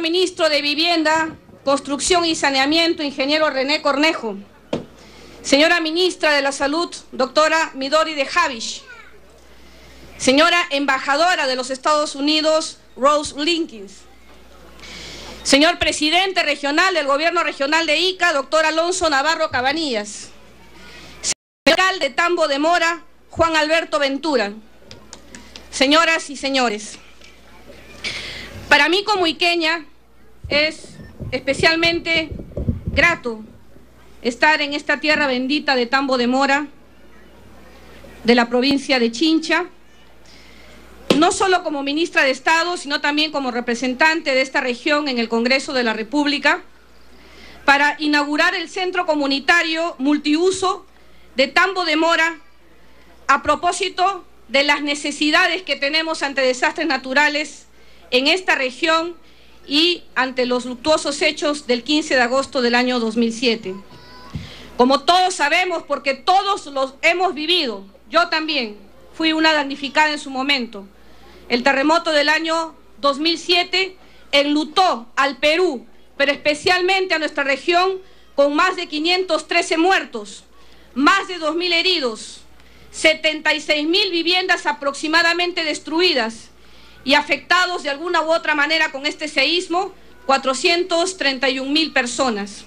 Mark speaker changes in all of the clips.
Speaker 1: Ministro de Vivienda, Construcción y Saneamiento, ingeniero René Cornejo. Señora Ministra de la Salud, doctora Midori de Havish. Señora Embajadora de los Estados Unidos, Rose Linkins. Señor Presidente Regional del Gobierno Regional de Ica, doctor Alonso Navarro Cabanillas. Señor Alcalde de Tambo de Mora, Juan Alberto Ventura. Señoras y señores, para mí como iqueña es especialmente grato estar en esta tierra bendita de Tambo de Mora, de la provincia de Chincha, no solo como ministra de Estado, sino también como representante de esta región en el Congreso de la República, para inaugurar el Centro Comunitario Multiuso de Tambo de Mora a propósito de las necesidades que tenemos ante desastres naturales en esta región y ante los luctuosos hechos del 15 de agosto del año 2007. Como todos sabemos, porque todos los hemos vivido, yo también fui una damnificada en su momento, el terremoto del año 2007 enlutó al Perú, pero especialmente a nuestra región, con más de 513 muertos, más de 2.000 heridos, 76.000 viviendas aproximadamente destruidas y afectados de alguna u otra manera con este seísmo, 431.000 personas.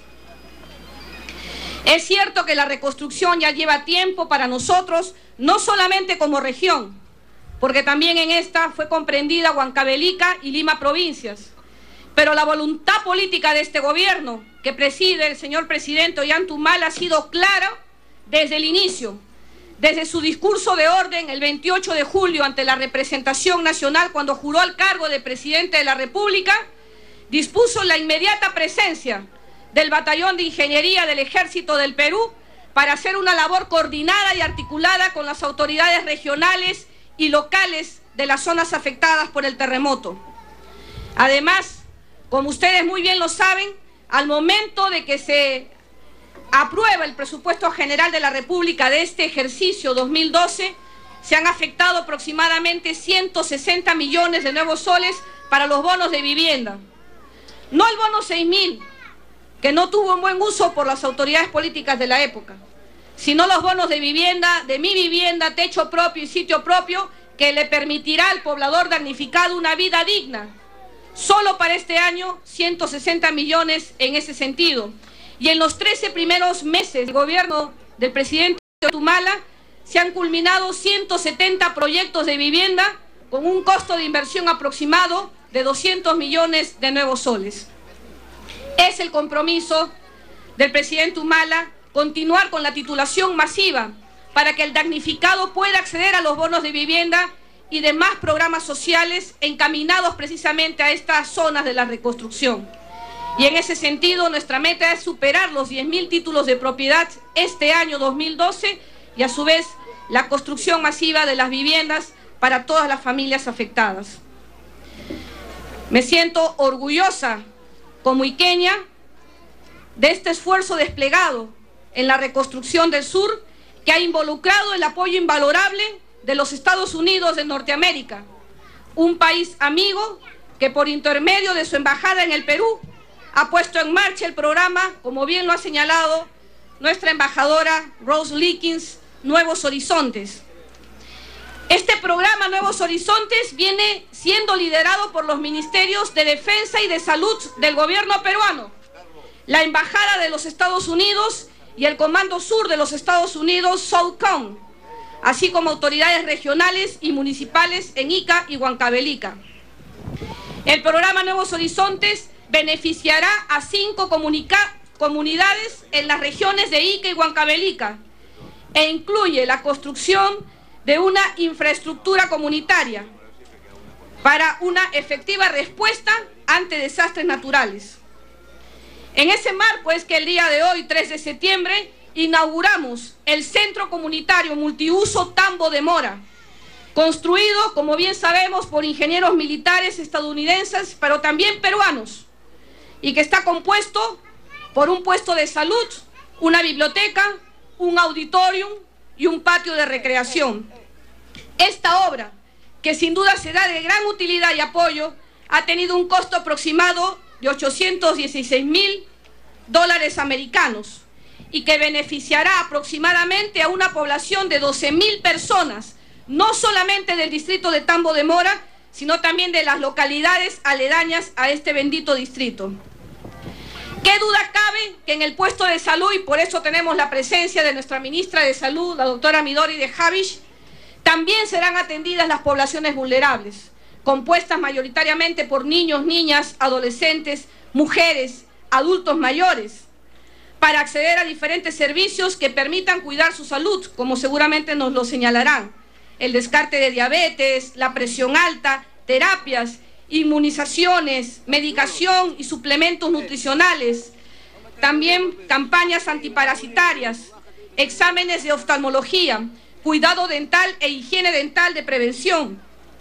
Speaker 1: Es cierto que la reconstrucción ya lleva tiempo para nosotros, no solamente como región, porque también en esta fue comprendida Huancavelica y Lima provincias. Pero la voluntad política de este gobierno, que preside el señor presidente Ollanta-Humala, ha sido clara desde el inicio. Desde su discurso de orden el 28 de julio ante la representación nacional, cuando juró el cargo de presidente de la República, dispuso la inmediata presencia del Batallón de Ingeniería del Ejército del Perú para hacer una labor coordinada y articulada con las autoridades regionales y locales de las zonas afectadas por el terremoto. Además, como ustedes muy bien lo saben, al momento de que se aprueba el presupuesto general de la República de este ejercicio 2012, se han afectado aproximadamente 160 millones de nuevos soles para los bonos de vivienda. No el bono 6.000, que no tuvo un buen uso por las autoridades políticas de la época, sino los bonos de vivienda, de mi vivienda, techo propio y sitio propio, que le permitirá al poblador damnificado una vida digna. Solo para este año, 160 millones en ese sentido. Y en los 13 primeros meses del gobierno del presidente Ollanta-Humala se han culminado 170 proyectos de vivienda con un costo de inversión aproximado de 200 millones de nuevos soles. Es el compromiso del presidente Humala continuar con la titulación masiva para que el damnificado pueda acceder a los bonos de vivienda y demás programas sociales encaminados precisamente a estas zonas de la reconstrucción. Y en ese sentido, nuestra meta es superar los 10.000 títulos de propiedad este año 2012 y a su vez la construcción masiva de las viviendas para todas las familias afectadas. Me siento orgullosa como iqueña de este esfuerzo desplegado en la reconstrucción del sur, que ha involucrado el apoyo invalorable de los Estados Unidos de Norteamérica, un país amigo que por intermedio de su embajada en el Perú ha puesto en marcha el programa, como bien lo ha señalado nuestra embajadora Rose Linkins, Nuevos Horizontes. Este programa Nuevos Horizontes viene siendo liderado por los ministerios de Defensa y de Salud del gobierno peruano, la Embajada de los Estados Unidos y el Comando Sur de los Estados Unidos, SOUTCOM, así como autoridades regionales y municipales en Ica y Huancavelica. El programa Nuevos Horizontes beneficiará a 5 comunidades en las regiones de Ica y Huancavelica e incluye la construcción de una infraestructura comunitaria para una efectiva respuesta ante desastres naturales. En ese marco es que el día de hoy, 3 de septiembre, inauguramos el Centro Comunitario Multiuso Tambo de Mora, construido, como bien sabemos, por ingenieros militares estadounidenses, pero también peruanos, y que está compuesto por un puesto de salud, una biblioteca, un auditorium y un patio de recreación. Esta obra, que sin duda será de gran utilidad y apoyo, ha tenido un costo aproximado de $816.000 americanos y que beneficiará aproximadamente a una población de 12.000 personas, no solamente del distrito de Tambo de Mora, sino también de las localidades aledañas a este bendito distrito. ¿Qué duda cabe que en el puesto de salud, y por eso tenemos la presencia de nuestra ministra de Salud, la doctora Midori de Javish, también serán atendidas las poblaciones vulnerables, compuestas mayoritariamente por niños, niñas, adolescentes, mujeres, adultos mayores, para acceder a diferentes servicios que permitan cuidar su salud, como seguramente nos lo señalarán: el descarte de diabetes, la presión alta, terapias, inmunizaciones, medicación y suplementos nutricionales, también campañas antiparasitarias, exámenes de oftalmología, cuidado dental e higiene dental de prevención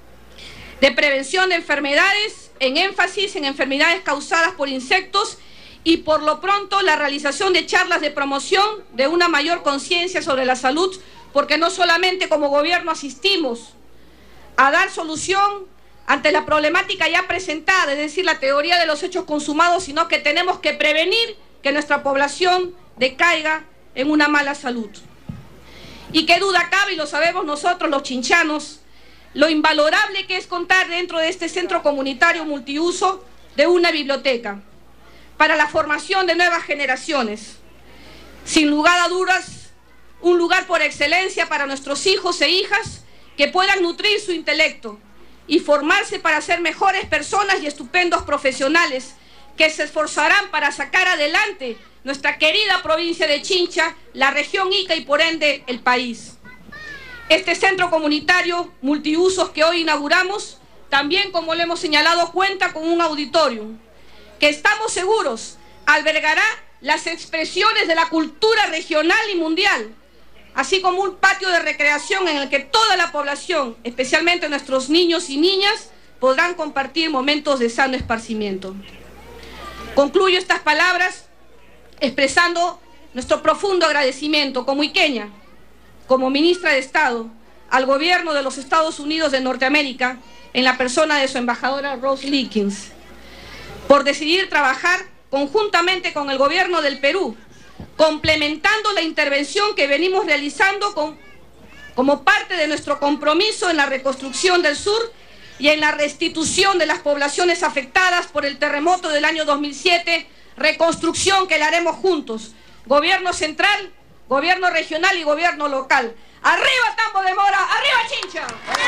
Speaker 1: de enfermedades, en énfasis en enfermedades causadas por insectos, y por lo pronto la realización de charlas de promoción de una mayor conciencia sobre la salud, porque no solamente como gobierno asistimos a dar solución ante la problemática ya presentada, es decir, la teoría de los hechos consumados, sino que tenemos que prevenir que nuestra población decaiga en una mala salud. Y qué duda cabe, y lo sabemos nosotros los chinchanos, lo invalorable que es contar dentro de este centro comunitario multiuso de una biblioteca para la formación de nuevas generaciones. Sin lugar a dudas, un lugar por excelencia para nuestros hijos e hijas que puedan nutrir su intelecto y formarse para ser mejores personas y estupendos profesionales que se esforzarán para sacar adelante nuestra querida provincia de Chincha, la región Ica y por ende el país. Este centro comunitario multiusos que hoy inauguramos, también como le hemos señalado, cuenta con un auditorium que estamos seguros albergará las expresiones de la cultura regional y mundial, así como un patio de recreación en el que toda la población, especialmente nuestros niños y niñas, podrán compartir momentos de sano esparcimiento. Concluyo estas palabras expresando nuestro profundo agradecimiento como iqueña, como ministra de Estado, al gobierno de los Estados Unidos de Norteamérica, en la persona de su embajadora Rose Likins, por decidir trabajar conjuntamente con el gobierno del Perú, complementando la intervención que venimos realizando como parte de nuestro compromiso en la reconstrucción del sur y en la restitución de las poblaciones afectadas por el terremoto del año 2007, reconstrucción que la haremos juntos, gobierno central, gobierno regional y gobierno local. ¡Arriba Tambo de Mora! ¡Arriba Chincha!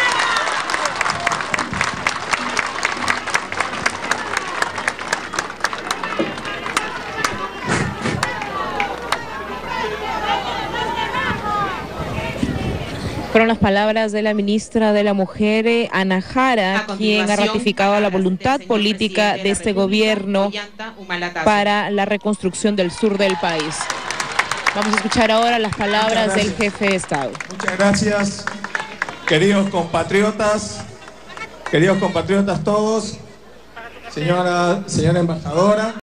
Speaker 2: Fueron las palabras de la ministra de la Mujer, Ana Jara, quien ha ratificado la voluntad política de este gobierno para la reconstrucción del sur del país. Vamos a escuchar ahora las palabras del jefe de Estado.
Speaker 3: Muchas gracias, queridos compatriotas todos, señora embajadora.